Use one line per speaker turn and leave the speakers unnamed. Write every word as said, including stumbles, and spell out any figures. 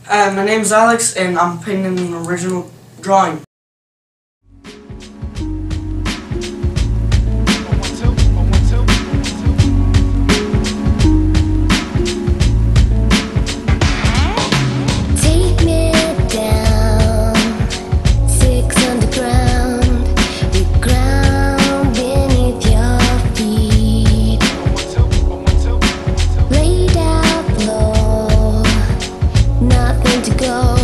Uh, my name is Alex, and I'm painting an original drawing.
Take me down, six underground, the ground beneath your feet, laid out low, nothing to go.